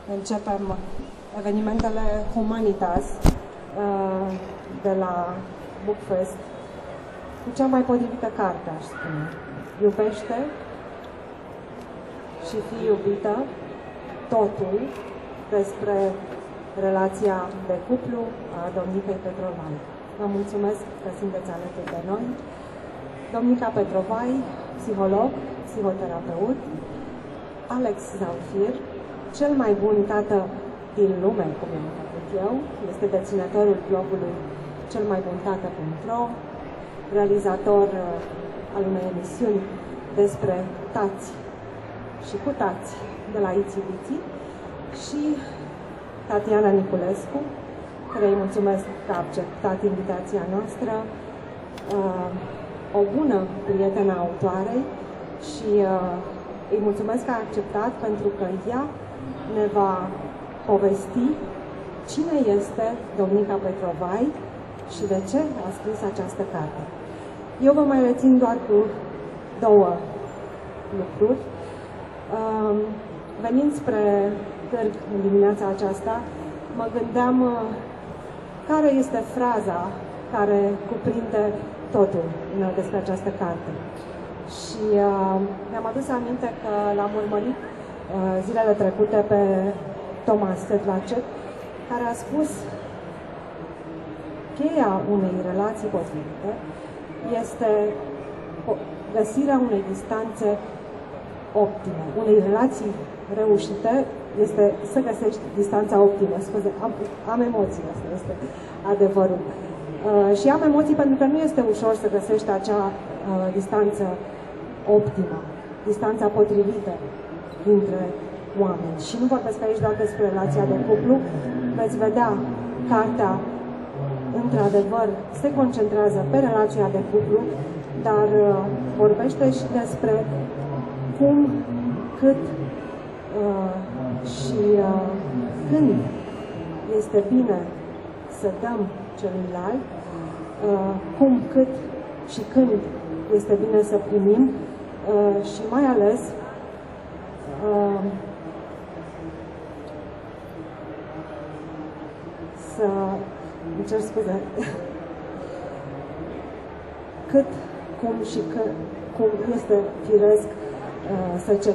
începem evenimentele Humanitas de la Bookfest cu cea mai potrivită carte, aș spune. Iubește și fii iubită, totul despre relația de cuplu a domnicei Petrovai. Vă mulțumesc că sunteți alături de noi. Domnica Petrovai, psiholog, psihoterapeut, Alex Zamfir, cel mai bun tată din lume, cum i-am făcut eu, este deținătorul blogului celmaibunTată.ro, realizator al unei emisiuni despre tați și cu tați de la Itsy-Bitsy, și Tatiana Niculescu, care îi mulțumesc că a acceptat invitația noastră, o bună prietenă a autoarei, și îi mulțumesc că a acceptat pentru că ea ne va povesti cine este domnica Petrovai și de ce a scris această carte. Eu vă mai rețin doar cu două lucruri. Venind spre Târg în dimineața aceasta, mă gândeam care este fraza care cuprinde totul despre această carte. Și mi-am adus aminte că l-am urmărit zilele trecute pe Thomas Sedlacek, care a spus: cheia unei relații potrivite este găsirea unei distanțe optime. Unei relații reușite este să găsești distanța optimă. Scuze, am emoții, asta este adevărul. Și am emoții pentru că nu este ușor să găsești acea distanță optimă, distanța potrivită dintre oameni. Și nu vorbesc aici doar despre relația de cuplu. Veți vedea, cartea într-adevăr se concentrează pe relația de cuplu, dar vorbește și despre cum, cât și când este bine să dăm celuilalt, cum, cât și când este bine să primim, și mai ales să îmi cer scuze cât, cum și cum este firesc să cer.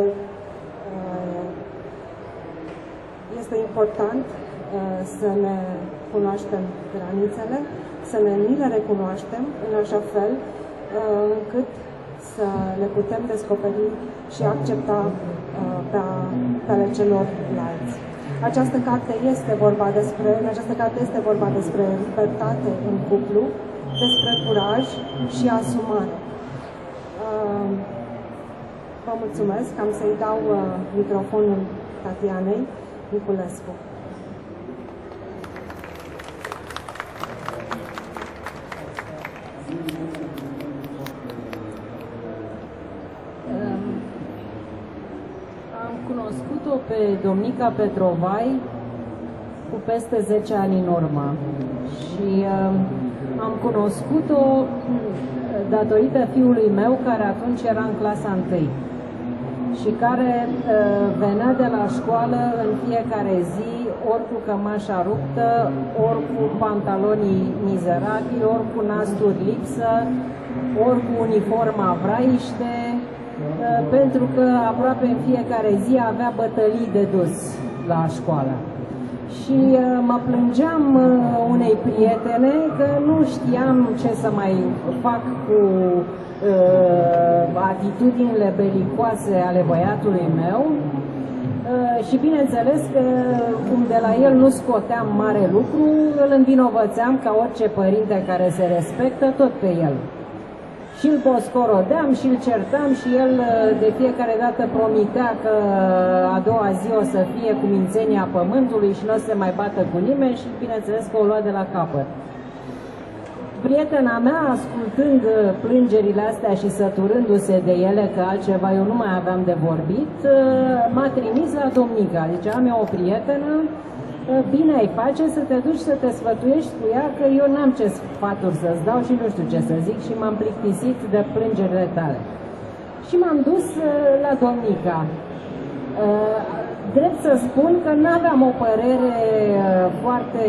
Este important să ne cunoaștem granițele, să ni le recunoaștem în așa fel încât să le putem descoperi și accepta pe ale celorlalți. În această carte este vorba despre libertate în cuplu, despre curaj și asumare. Vă mulțumesc. Am să-i dau microfonul Tatianei Niculescu. Am cunoscut-o pe domnica Petrovai cu peste 10 ani în urmă și am cunoscut-o datorită fiului meu, care atunci era în clasa 1 și care venea de la școală în fiecare zi, ori cu cămașa ruptă, ori cu pantalonii mizerabili, ori cu nasturi lipsă, ori cu uniforma vraiște, pentru că aproape în fiecare zi avea bătălii de dus la școală. Și mă plângeam unei prietene că nu știam ce să mai fac cu atitudinile belicoase ale băiatului meu, și bineînțeles că cum de la el nu scoteam mare lucru, îl învinovățeam ca orice părinte care se respectă tot pe el. Și îl poscorodeam și îl certam și el de fiecare dată promitea că a doua zi o să fie cu mințenia pământului și nu o să se mai bată cu nimeni, și bineînțeles că o lua de la capăt. Prietena mea, ascultând plângerile astea și săturându-se de ele, că altceva eu nu mai aveam de vorbit, m-a trimis la domnica. Deci am eu o prietenă, bine ai face să te duci să te sfătuiești cu ea, că eu n-am ce sfaturi să-ți dau și nu știu ce să zic, și m-am plictisit de plângerile tale. Și m-am dus la domnica. drept să spun că nu aveam o părere foarte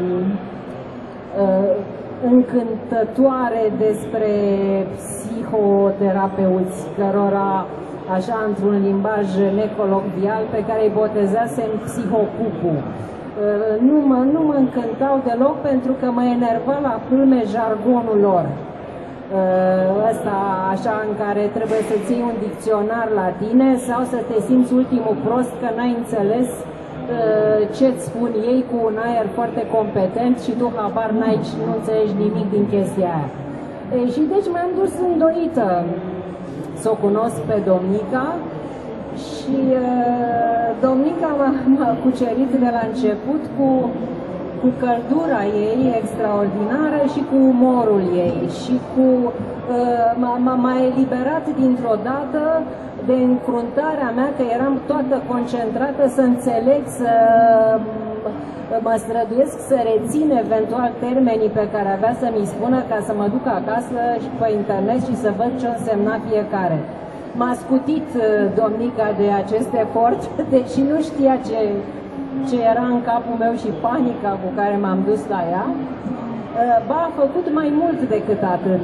încântătoare despre psihoterapeuți, cărora, așa într-un limbaj necolocvial, pe care îi botezasem psihocupu. Nu mă încântau deloc pentru că mă enerva la culme jargonul lor. Ăsta așa în care trebuie să-ți iei un dicționar la tine sau să te simți ultimul prost că n-ai înțeles ce-ți spun ei cu un aer foarte competent și tu habar n-ai și nu înțelegi nimic din chestia aia. Și deci m-am dus îndoită să o cunosc pe domnica și domnica m-a cucerit de la început cu căldura ei extraordinară și cu umorul ei și m-a eliberat dintr-o dată de încruntarea mea, că eram toată concentrată să înțeleg, să mă străduiesc să rețin eventual termenii pe care avea să mi spună ca să mă duc acasă și pe internet și să văd ce însemna fiecare. M-a scutit domnica de acest efort, deși nu știa ce era în capul meu și panica cu care m-am dus la ea. Ba, a făcut mai mult decât atât.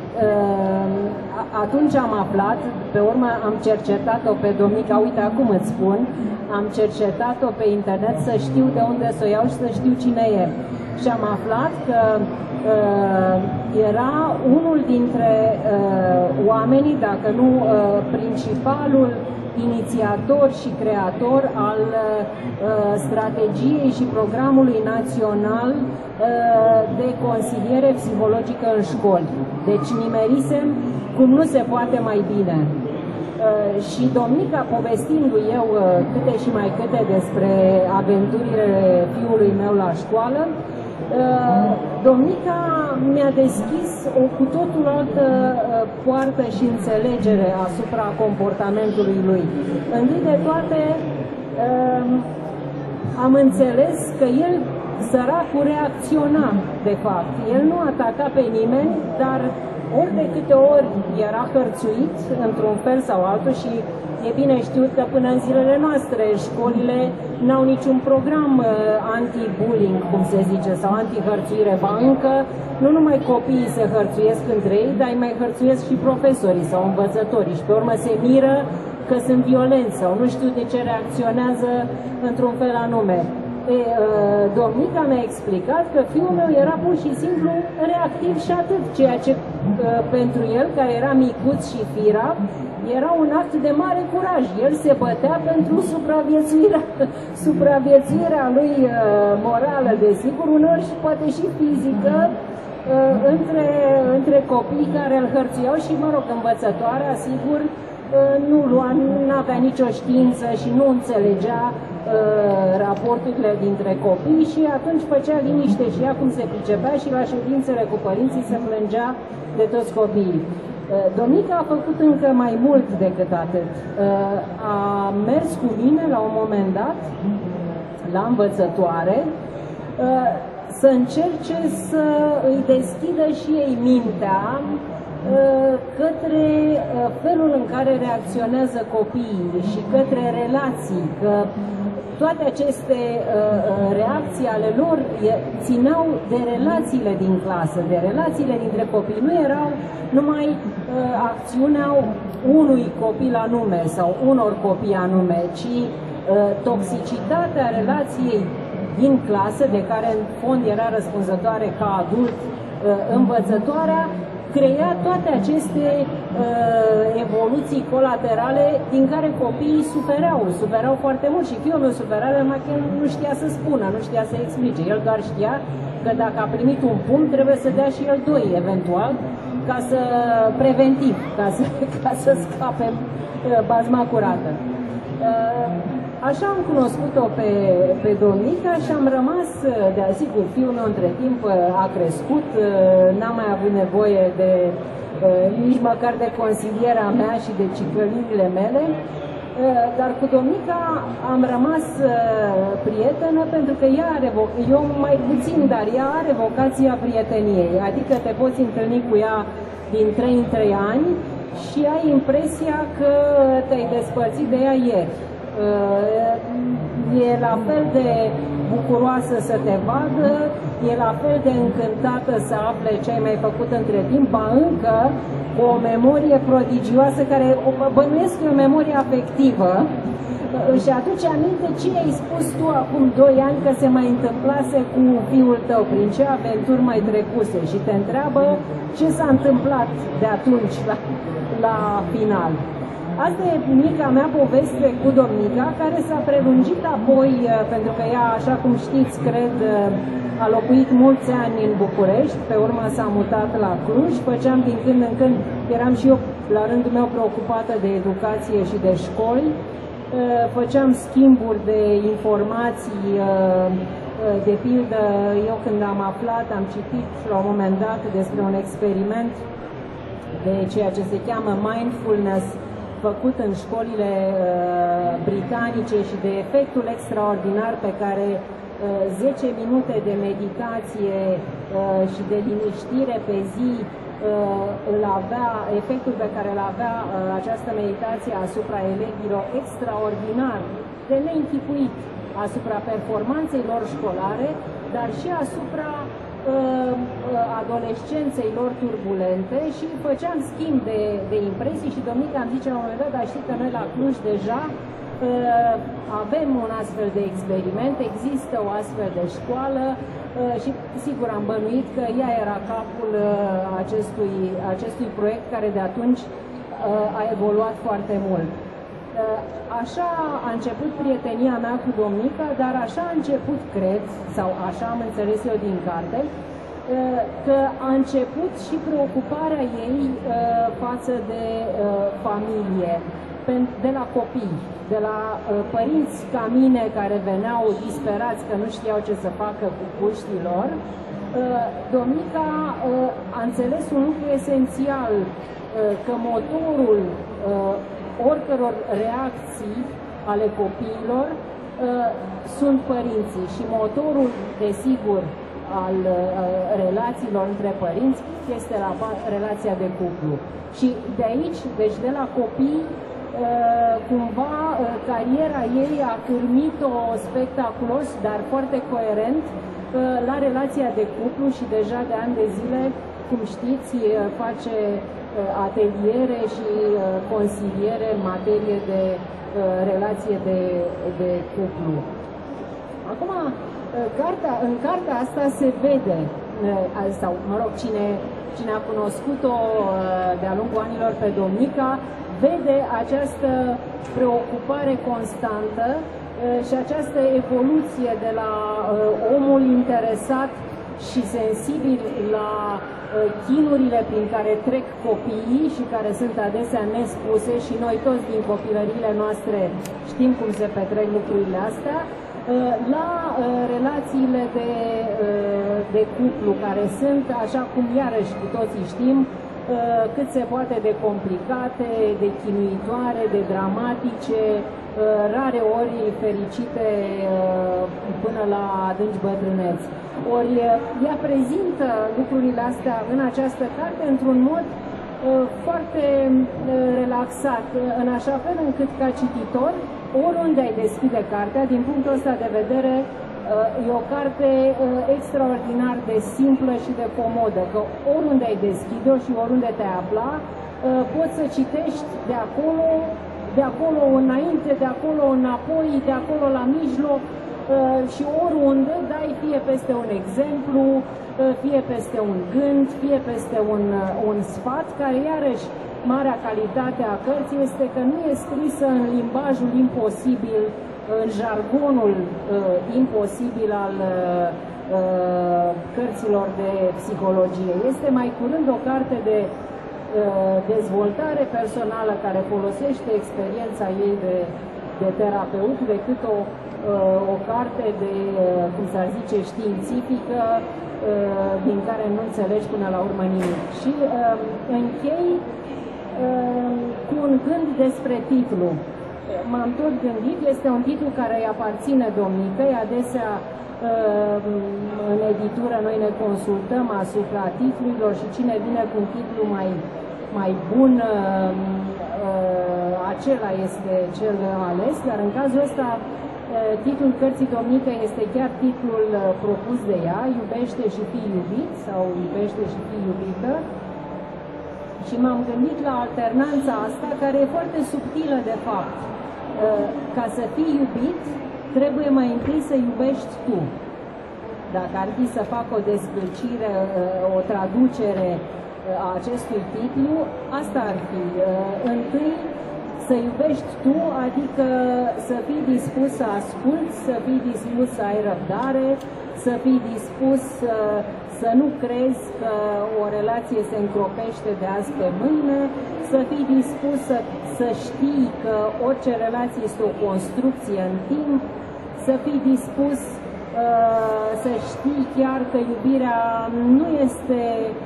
Atunci am aflat, pe urmă am cercetat-o pe domnica, uite acum îți spun, am cercetat-o pe internet să știu de unde să o iau și să știu cine e. Și am aflat că era unul dintre oamenii, dacă nu principalul inițiator și creator al strategiei și programului național de consiliere psihologică în școli. Deci nimerisem cum nu se poate mai bine. Și domnica, povestindu-i eu câte și mai câte despre aventurile fiului meu la școală, domnica mi-a deschis o cu totul altă poartă și înțelegere asupra comportamentului lui. Întâi de toate, am înțeles că el, săracul, reacționa, de fapt. El nu ataca pe nimeni, dar ori de câte ori era hărțuit, într-un fel sau altul, și e bine știut că până în zilele noastre școlile n-au niciun program anti-bullying, cum se zice, sau anti-hărțuire. Ba încă, nu numai copiii se hărțuiesc între ei, dar îi mai hărțuiesc și profesorii sau învățătorii și pe urmă se miră că sunt violenți sau nu știu de ce reacționează într-un fel anume. Domnica mi-a explicat că fiul meu era pur și simplu reactiv și atât, ceea ce pentru el, care era micuț și firav, era un act de mare curaj. El se bătea pentru supraviețuirea lui morală, desigur, uneori și poate și fizică, între copii care îl hărțuiau și, mă rog, învățătoarea, sigur, nu avea nicio știință și nu înțelegea raporturile dintre copii și atunci făcea liniște și ea cum se pricepea și la ședințele cu părinții se plângea de toți copiii. Domnica a făcut încă mai mult decât atât. A mers cu mine la un moment dat la învățătoare să încerce să îi deschidă și ei mintea către felul în care reacționează copiii și către relații, că toate aceste reacții ale lor țineau de relațiile din clasă, de relațiile dintre copii. Nu erau numai acțiunea unui copil anume sau unor copii anume, ci toxicitatea relației din clasă, de care în fond era răspunzătoare ca adult învățătoarea, crea toate aceste evoluții colaterale din care copiii suferau foarte mult și fiul meu suferea, numai că nu știa să spună, nu știa să explice. El doar știa că dacă a primit un pumn, trebuie să dea și el doi, eventual, ca să preventiv, ca să scape bazma curată. Așa am cunoscut-o pe domnica și am rămas, de asigur, fiul meu între timp a crescut, n-am mai avut nevoie de nici măcar de consilierea mea și de ciclănirile mele, dar cu domnica am rămas prietenă pentru că ea are, eu mai puțin, dar ea are vocația prieteniei, adică te poți întâlni cu ea din 3 în 3 ani și ai impresia că te-ai despărțit de ea ieri. e la fel de bucuroasă să te vadă, e la fel de încântată să afle ce ai mai făcut între timp, ba încă cu o memorie prodigioasă care bănuiesc e o memorie afectivă. Și atunci aminte ce ai spus tu acum 2 ani că se mai întâmplase cu fiul tău, prin ce aventuri mai trecuse și te întreabă ce s-a întâmplat de atunci la final. Asta e mica mea poveste cu domnica, care s-a prelungit apoi, pentru că ea, așa cum știți, cred, a locuit mulți ani în București, pe urmă s-a mutat la Cluj, făceam din când în când, eram și eu la rândul meu preocupată de educație și de școli, făceam schimburi de informații, de pildă, eu când am aflat, am citit la un moment dat despre un experiment de ceea ce se cheamă mindfulness, făcut în școlile britanice și de efectul extraordinar pe care 10 minute de meditație și de liniștire pe zi îl avea, efectul pe care îl avea această meditație asupra elevilor extraordinar, de neînchipuit, asupra performanței lor școlare, dar și asupra adolescenței lor turbulente, și făceam schimb de impresii și domnica îmi zice la un moment dat, dar știi că noi la Cluj deja avem un astfel de experiment, există o astfel de școală și sigur am bănuit că ea era capul acestui proiect care de atunci a evoluat foarte mult. Așa a început prietenia mea cu domnica, dar așa a început, cred, sau așa am înțeles eu din carte, că a început și preocuparea ei față de familie, de la copii, de la părinți ca mine care veneau disperați că nu știau ce să facă cu puștii lor. Domnica a înțeles un lucru esențial, că motorul oricăror reacții ale copiilor sunt părinții și motorul, desigur, al relațiilor între părinți este relația de cuplu. Și de aici, deci de la copii, cumva cariera ei a cârmit-o spectaculos, dar foarte coerent, la relația de cuplu și deja de ani de zile, cum știți, face ateliere și consiliere în materie de relație de cuplu. Acum, în cartea asta se vede, sau mă rog, cine a cunoscut-o de-a lungul anilor pe domnica, vede această preocupare constantă și această evoluție de la omul interesat și sensibil la chinurile prin care trec copiii și care sunt adesea nespuse, și noi toți din copilăriile noastre știm cum se petrec lucrurile astea, la relațiile de cuplu, care sunt, așa cum iarăși cu toții știm, cât se poate de complicate, de chinuitoare, de dramatice, rare ori fericite până la adânci bătrâneți. Ori ea prezintă lucrurile astea în această carte într-un mod foarte relaxat, în așa fel încât ca cititor, oriunde ai deschide cartea, din punctul ăsta de vedere, e o carte extraordinar de simplă și de comodă, că oriunde ai deschide-o și oriunde te afla, poți să citești de acolo înainte, de acolo înapoi, de acolo la mijloc, și oriunde dai fie peste un exemplu, fie peste un gând, fie peste un sfat, care iarăși marea calitate a cărții este că nu e scrisă în limbajul imposibil, în jargonul imposibil al cărților de psihologie. Este mai curând o carte de dezvoltare personală care folosește experiența ei de terapeut decât o carte de, cum s-ar zice, științifică, din care nu înțelegi până la urmă nimic. Și închei cu un gând despre titlu. M-am tot gândit, este un titlu care îi aparține domnicăi, adesea în editură noi ne consultăm asupra titlurilor și cine vine cu un titlu mai bun, acela este cel ales, dar în cazul ăsta Titlul cărții Domnică este chiar titlul propus de ea, Iubește și fii iubit sau Iubește și fii iubită. Și m-am gândit la alternanța asta, care e foarte subtilă de fapt. Ca să fii iubit, trebuie mai întâi să iubești tu. Dacă ar fi să fac o descălcire, o traducere a acestui titlu, asta ar fi. Întâi să iubești tu, adică să fii dispus să asculți, să fii dispus să ai răbdare, să fii dispus să nu crezi că o relație se încropește de azi pe mâine, să fii dispus să știi că orice relație este o construcție în timp, să fii dispus să știi chiar că iubirea nu este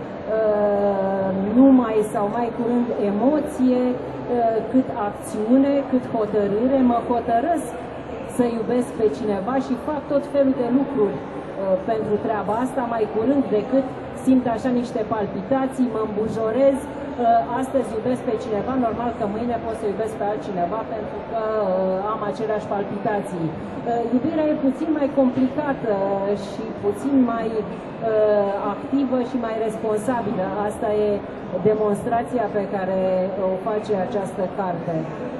numai sau mai curând emoție, cât acțiune, cât hotărâre. Mă hotărăsc să iubesc pe cineva și fac tot felul de lucruri pentru treaba asta, mai curând decât simt așa niște palpitații, mă îmbujorez, astăzi iubesc pe cineva, normal că mâine pot să iubesc pe altcineva pentru că am aceleași palpitații. Iubirea e puțin mai complicată și puțin mai activă și mai responsabilă. Asta e demonstrația pe care o face această carte.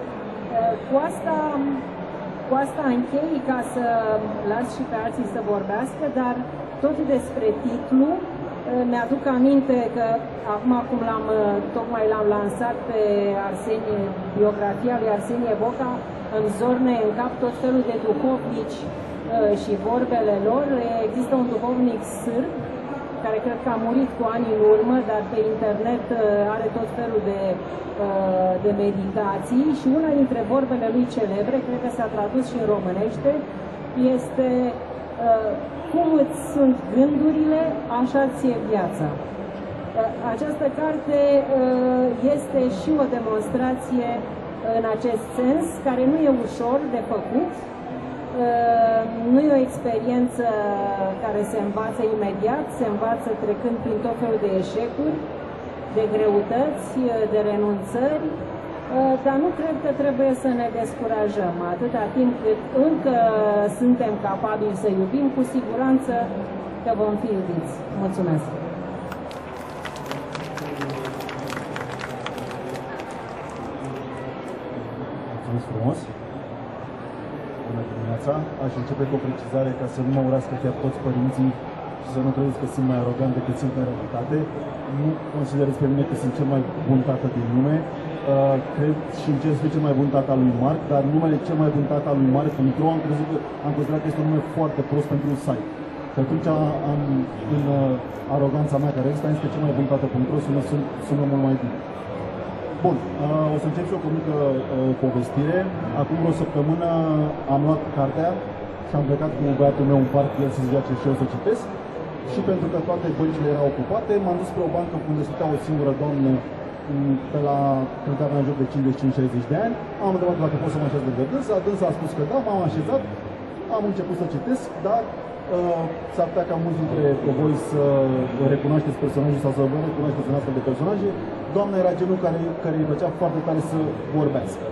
Cu asta închei ca să las și pe alții să vorbească, dar tot despre titlu mi-aduc aminte că acum cum tocmai l-am lansat pe biografia lui Arsenie Boca, în zorne în cap tot felul de duhovnici și vorbele lor. Există un duhovnic sârb care cred că a murit cu ani în urmă, dar pe internet are tot felul de meditații și una dintre vorbele lui celebre, cred că s-a tradus și în românește, este cum îți sunt gândurile, așa ți-e viața. Această carte este și o demonstrație în acest sens, care nu e ușor de făcut. Nu e o experiență care se învață imediat, se învață trecând prin tot felul de eșecuri, de greutăți, de renunțări, dar nu cred că trebuie să ne descurajăm. Atâta timp cât încă suntem capabili să iubim, cu siguranță că vom fi iubiți. Mulțumesc! Mulțumesc frumos! Bună dimineața! Aș începe cu o precizare ca să nu mă urască chiar toți părinții și să nu credeți că sunt mai arogant decât sunt în realitate. Nu consider despre mine că sunt cel mai bun tată din lume. Cred și încerc să fiu cel mai bun tată al lui Marc, dar numele cel mai bun tată al lui Marc, Mitro, am considerat că este un nume foarte prost pentru un site. Și atunci în aroganța mea care există, este cel mai bun tată Mitro, sună mult mai bine. Bun, o să încep și eu cu o mică povestire. Acum o săptămână am luat cartea și am plecat cu băiatul meu în parc, el să se joace și eu să citesc. Și pentru că toate băncile erau ocupate, m-am dus pe o bancă unde stătea o singură doamnă pe la, cred că avea în joc de 55-60 de ani. Am întrebat dacă pot să mă așez lângă dânsa, dânsa a spus că da, m-am așezat, am început să citesc, dar s-ar putea ca mulți dintre voi să recunoașteți personajul sau să vă recunoașteți în astfel de personaje. Doamna era genul care îi plăcea foarte tare să vorbească.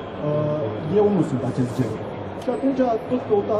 Eu nu sunt acest gen. Și atunci tot căuta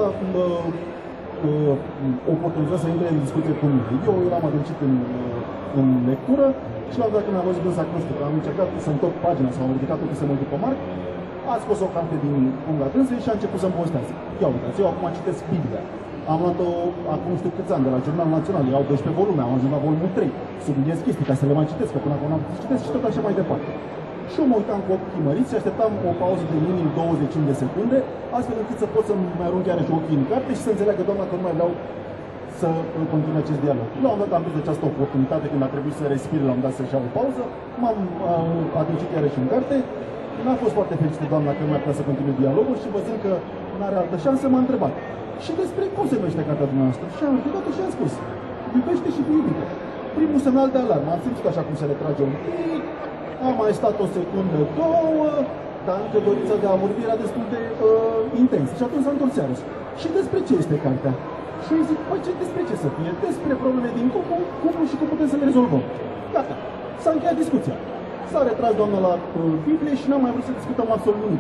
oportunitatea să intre în discuție cu mine. Eu eram adâncit în lectură și la un dat când am văzut însă, nu știu, am încercat să întorc pagina sau am ridicat ochii să mă uit după Marc, a scos o carte din unga dânsei și a început să-mi povestească. Ia uitați, eu acum citesc Biblia. Am luat-o acum nu știu câți ani de la Jurnal Național, erau 12 volume, am ajuns la volumul 3. Subliniez chestii ca să le mai citesc, că până acum n-am putut să citesc și tot așa mai departe. Și eu mă uitam cu ochii măriți și așteptam o pauză de minim 25 de secunde, astfel încât să pot să-mi arunc iarăși ochii în carte și să înțeleagă doamna că nu mai vreau să continui acest dialog. La un dat am dus această oportunitate când a trebuit să respir, l-am dat să-și iau o pauză, m-am adâncit iarăși în carte, n-a fost foarte fericită doamna că nu mai putea să continui dialogul și văzând că nu are altă șansă, m-a întrebat. Și despre cum se numește cartea dumneavoastră? Și am ridicat-o și am spus, iubește și fi iubită. Primul semnal de alarmă, am simțit așa cum se retrage un pic, am mai stat o secundă, două, dar încă dorința de a vorbi era destul de intensă. Și atunci s-a întors iarăși. Și despre ce este cartea? Și îi zic, păi despre ce să fie? Despre probleme din cuplu și cum putem să le rezolvăm. Gata, s-a încheiat discuția. S-a retras doamna la Biblie și n-am mai vrut să discutăm absolut nimic.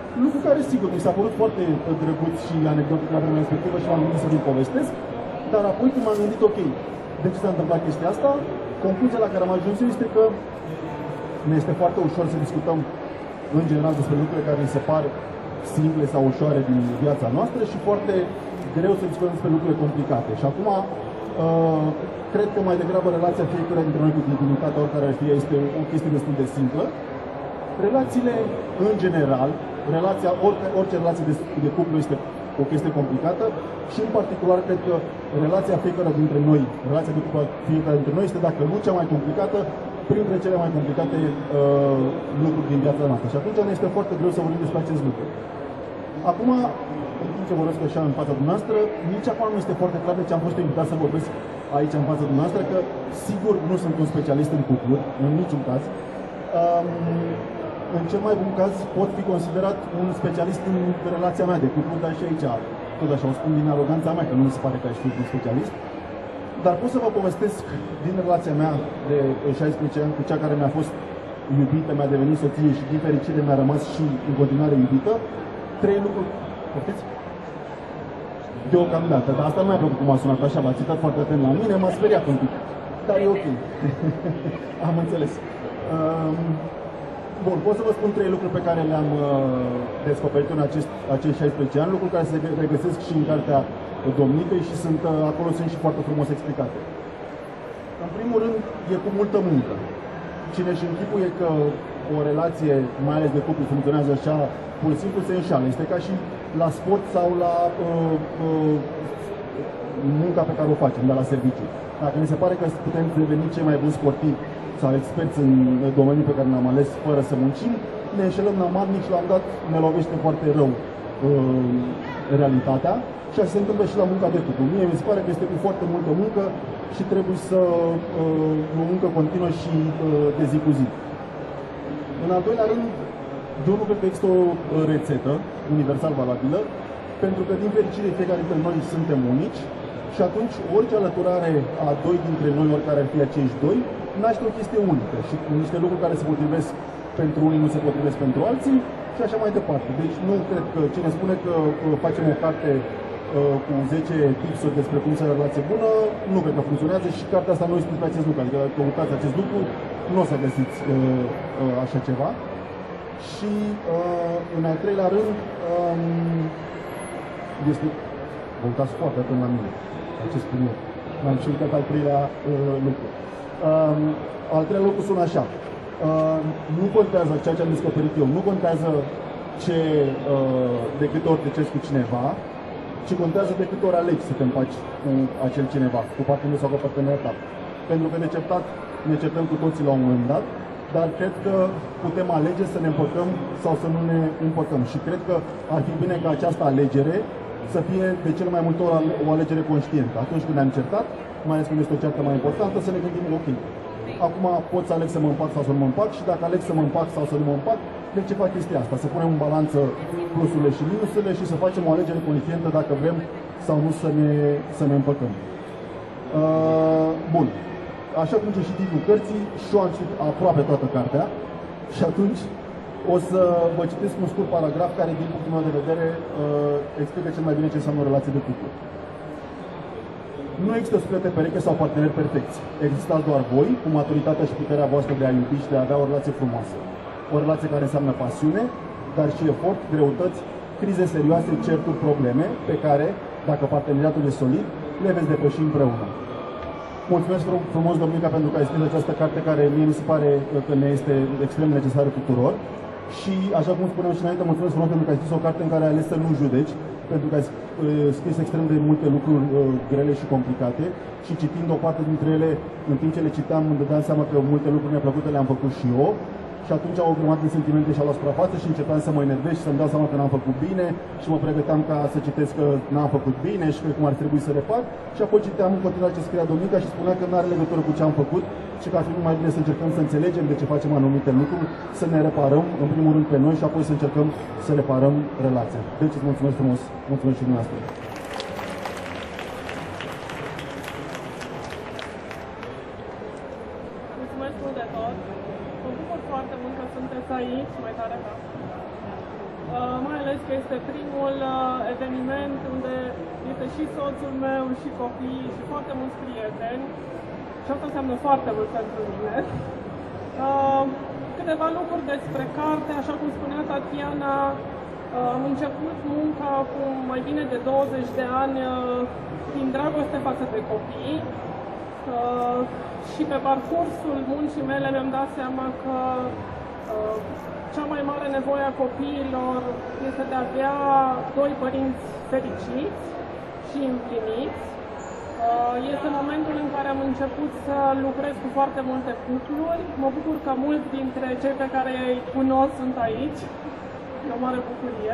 Lucru care, sigur, mi s-a părut foarte drăguț și anecdotic la vremea respectivă și m-am gândit să vi-l povestesc, dar apoi când m-am gândit, ok, de ce s-a întâmplat chestia asta, concluzia la care am ajuns este că ne este foarte ușor să discutăm în general despre lucrurile care ni se par simple sau ușoare din viața noastră și foarte greu să discutăm despre lucrurile complicate. Și acum, cred că mai degrabă relația fiecare dintre noi cu divinitatea, oricare ar fi, este o chestie destul de simplă. Relațiile, în general, orice relație de cuplu este o chestie complicată și, în particular, cred că relația fiecare dintre noi, relația de cuplu fiecare dintre noi este, dacă nu cea mai complicată, printre cele mai complicate lucruri din viața noastră. Și atunci ne este foarte greu să vorbim despre acest lucru. Acum, în timp ce vorbesc așa în fața dumneavoastră, nici acum nu este foarte clar de ce am fost invitat să vorbesc aici în fața dumneavoastră, că sigur nu sunt un specialist în cupluri, în niciun caz. În cel mai bun caz pot fi considerat un specialist în relația mea de cuplu, dar și aici, tot așa, o spun din aroganța mea, că nu mi se pare că aș fi un specialist. Dar pot să vă povestesc din relația mea de 16 ani cu cea care mi-a fost iubită, mi-a devenit soție și din fericire mi-a rămas și în continuare iubită, 3 lucruri. Poftiți? Deocamdată, dar asta nu mi-a plăcut cum a sunat așa, v-a citat foarte atent la mine, m-a speriat un pic. Dar e ok. Am înțeles. Bun, pot să vă spun 3 lucruri pe care le-am descoperit în acești 16 ani, lucruri care se regăsesc și în cartea Domnicăi și acolo sunt și foarte frumos explicate. În primul rând, e cu multă muncă. Cine își închipuie că o relație, mai ales de cuplu, funcționează așa, pur și simplu se înșală. Este ca și la sport sau la munca pe care o facem, de la serviciu. Dacă mi se pare că putem deveni cei mai buni sportivi sau experți în domeniul pe care ne-am ales fără să muncim, ne înșelăm amarnic și la un dat ne lovește foarte rău realitatea. Și așa se întâmplă și la munca de cuplu. Mie mi se pare că este cu foarte multă muncă și trebuie să o muncă continuă și de zi cu zi. În al doilea rând, eu nu cred că există o rețetă universal valabilă, pentru că, din fericire, fiecare dintre noi suntem unici și atunci orice alăturare a 2 dintre noi, oricare ar fi acești 2, naște o chestie unică și niște lucruri care se potrivesc pentru unii nu se potrivesc pentru alții și așa mai departe. Deci nu cred că cine spune că facem o carte cu 10 tipsuri despre cum să ai o relație bună, nu cred că funcționează și cartea asta nu este despre acest lucru. Adică dacă căutați acest lucru, nu o să găsiți așa ceva. Și în al treilea rând, este... Vă uitați foarte atent la mine, ce spun eu. M-am și uitat al treilea lucru. Al treilea lucru sună așa. Nu contează ceea ce am descoperit eu, nu contează de câte ori te ceri cu cineva, ci contează de câte ori alegi să te împaci cu acel cineva, cu partenerul sau cu partenerea ta. Pentru că de certat ne certăm cu toții la un moment dat, dar cred că putem alege să ne împăcăm sau să nu ne împăcăm. Și cred că ar fi bine ca această alegere să fie de cele mai multe ori o alegere conștientă. Atunci când ne-am certat, mai ales când este o ceartă mai importantă, să ne gândim, ok, acum pot să aleg să mă împac sau să nu mă împac și dacă aleg să mă împac sau să nu mă împac, de ce fac chestia asta? Să punem în balanță plusurile și minusele și să facem o alegere conștientă dacă vrem sau nu să ne împăcăm. Bun. Așa cum ce citit cu cărții, și eu am citit aproape toată cartea și atunci o să vă citesc un scurt paragraf care, din punctul meu de vedere, explică cel mai bine ce înseamnă o relație de cuplu. Nu există suflete pereche sau parteneri perfecți. Existați doar voi, cu maturitatea și puterea voastră de a iubi și de a avea o relație frumoasă. O relație care înseamnă pasiune, dar și efort, greutăți, crize serioase, certuri, probleme, pe care, dacă parteneriatul e solid, le veți depăși împreună. Mulțumesc frumos, Domnica, pentru că ai scris această carte care mie mi se pare că ne este extrem necesară tuturor. Și, așa cum spuneam și înainte, mulțumesc frumos pentru că ai scris o carte în care ai ales să nu judeci, pentru că ai scris extrem de multe lucruri grele și complicate și citind o parte dintre ele, în timp ce le citeam, îmi dădeam seama că multe lucruri neplăcute le-am făcut și eu. Și atunci au grămadă de sentimente și-au luat suprafață și începeam să mă enervez și să-mi dau seama că n-am făcut bine și mă pregăteam ca să citesc că n-am făcut bine și că cum ar trebui să repar. Și apoi citeam în continuare ce scria Domnica și spunea că nu are legătură cu ce am făcut și că ar fi mai bine să încercăm să înțelegem de ce facem anumite lucruri, să ne reparăm, în primul rând pe noi și apoi să încercăm să reparăm relația. Deci îți mulțumesc frumos, mulțumesc și dumneavoastră. Mulțumesc mult de tot. Mă bucur foarte mult că sunteți aici, mai tare ca. Mă și soțul meu, și copiii, și foarte mulți prieteni. Și asta înseamnă foarte mult pentru mine. Câteva lucruri despre carte, așa cum spunea Tatiana, am început munca acum mai bine de 20 de ani din dragoste față de copii și pe parcursul muncii mele mi-am dat seama că cea mai mare nevoie a copiilor este de a avea doi părinți fericiți și împliniți. Este momentul în care am început să lucrez cu foarte multe cupluri. Mă bucur că mulți dintre cei pe care îi cunosc sunt aici. E o mare bucurie.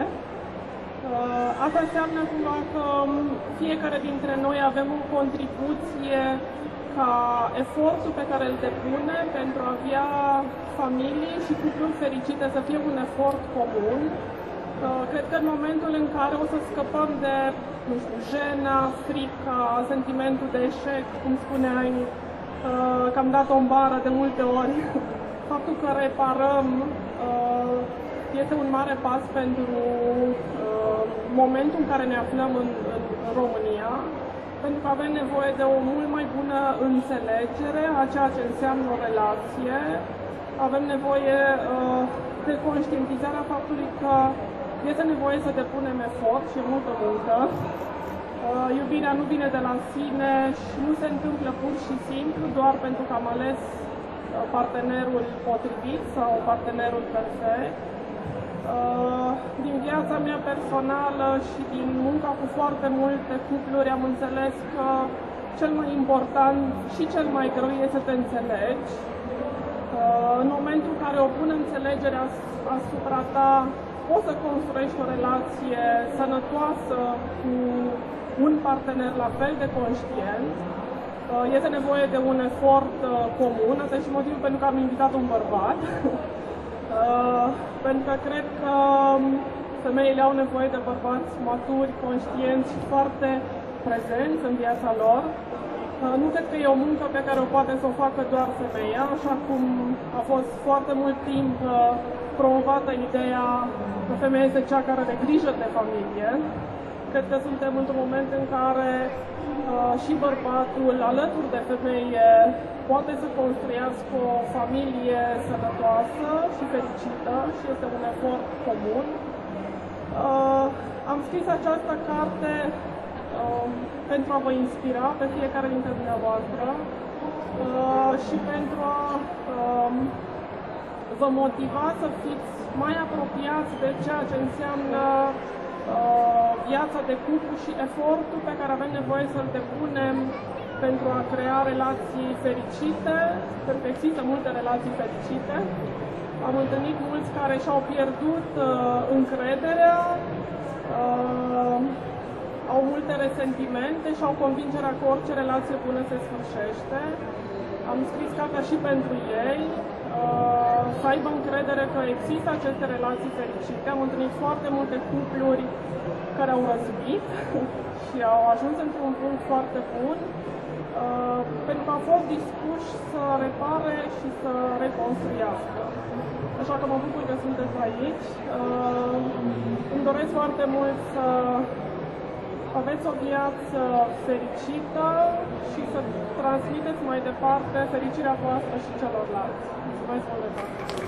Asta înseamnă cumva că fiecare dintre noi avem o contribuție ca efortul pe care îl depune pentru a avea familii și cupluri fericite să fie un efort comun. Cred că în momentul în care o să scăpăm de, nu știu, jena, frica, sentimentul de eșec, cum spuneai, că am dat o bară de multe ori, faptul că reparăm este un mare pas pentru momentul în care ne aflăm în România, pentru că avem nevoie de o mult mai bună înțelegere a ceea ce înseamnă o relație. Avem nevoie de conștientizarea faptului că este nevoie să depunem efort și multă muncă. Iubirea nu vine de la sine și nu se întâmplă pur și simplu doar pentru că am ales partenerul potrivit sau partenerul perfect. Din viața mea personală și din munca cu foarte multe cupluri am înțeles că cel mai important și cel mai greu este să te înțelegi. În momentul în care o bună înțelegere asupra ta, poți să construiești o relație sănătoasă cu un partener la fel de conștient. Este nevoie de un efort comun, asta e și motivul pentru care am invitat un bărbat. Pentru că cred că femeile au nevoie de bărbați maturi, conștienți și foarte prezenți în viața lor. Nu cred că e o muncă pe care o poate să o facă doar femeia, așa cum a fost foarte mult timp promovată ideea că femeia este cea care are grijă de familie. Cred că suntem într-un moment în care și bărbatul, alături de femeie, poate să construiască o familie sănătoasă și fericită și este un efort comun. Am scris această carte pentru a vă inspira pe fiecare dintre dumneavoastră și pentru a vă motiva să fiți mai apropiați de ceea ce înseamnă viața de cuplu și efortul pe care avem nevoie să-l depunem pentru a crea relații fericite, pentru că există multe relații fericite. Am întâlnit mulți care și-au pierdut încrederea, au multe resentimente și au convingerea că orice relație bună se sfârșește. Am scris cartea și pentru ei, să aibă încredere că există aceste relații fericite. Am întâlnit foarte multe cupluri care au răzbit și au ajuns într-un punct foarte bun, pentru că au fost dispuși să repare și să reconstruiască. Așa că mă bucur că sunteți aici. Îmi doresc foarte mult să aveți o viață fericită și să transmiteți mai departe fericirea voastră și celorlalți. Mulțumesc mult de tot!